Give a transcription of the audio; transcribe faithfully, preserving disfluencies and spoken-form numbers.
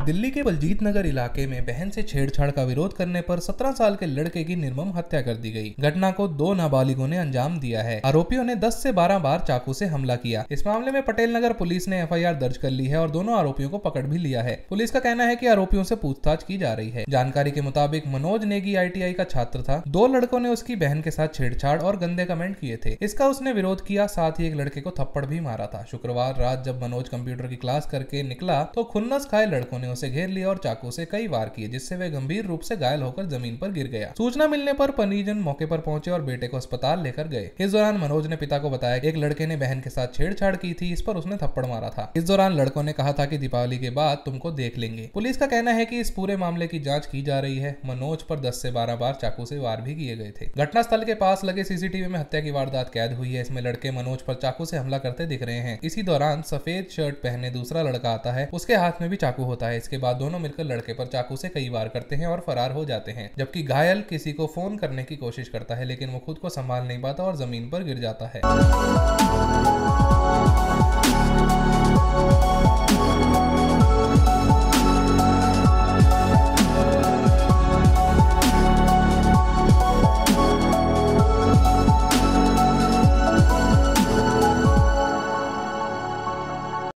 दिल्ली के बलजीत नगर इलाके में बहन से छेड़छाड़ का विरोध करने पर सत्रह साल के लड़के की निर्मम हत्या कर दी गई। घटना को दो नाबालिगों ने अंजाम दिया है। आरोपियों ने दस से बारह बार चाकू से हमला किया। इस मामले में पटेल नगर पुलिस ने एफ आई आर दर्ज कर ली है और दोनों आरोपियों को पकड़ भी लिया है। पुलिस का कहना है कि आरोपियों से पूछताछ की जा रही है। जानकारी के मुताबिक Manoj Negi I T I का छात्र था। दो लड़कों ने उसकी बहन के साथ छेड़छाड़ और गंदे कमेंट किए थे। इसका उसने विरोध किया, साथ ही एक लड़के को थप्पड़ भी मारा था। शुक्रवार रात जब मनोज कंप्यूटर की क्लास करके निकला तो खुन्नस खाए लड़कों ने उसे घेर लिया और चाकू से कई वार किए, जिससे वह गंभीर रूप से घायल होकर जमीन पर गिर गया। सूचना मिलने पर परिजन मौके पर पहुंचे और बेटे को अस्पताल लेकर गए। इस दौरान मनोज ने पिता को बताया कि एक लड़के ने बहन के साथ छेड़छाड़ की थी, इस पर उसने थप्पड़ मारा था। इस दौरान लड़कों ने कहा था कि दीपावली के बाद तुमको देख लेंगे। पुलिस का कहना है कि इस पूरे मामले की जांच की जा रही है। मनोज पर दस से बारह बार चाकू से वार भी किए गए थे। घटनास्थल के पास लगे सी सी टी वी में हत्या की वारदात कैद हुई है। इसमें लड़के मनोज पर चाकू से हमला करते दिख रहे हैं। इसी दौरान सफेद शर्ट पहने दूसरा लड़का आता है, उसके हाथ में भी चाकू होता है। इसके बाद दोनों मिलकर लड़के पर चाकू से कई वार करते हैं और फरार हो जाते हैं, जबकि घायल किसी को फोन करने की कोशिश करता है, लेकिन वो खुद को संभाल नहीं पाता और जमीन पर गिर जाता है।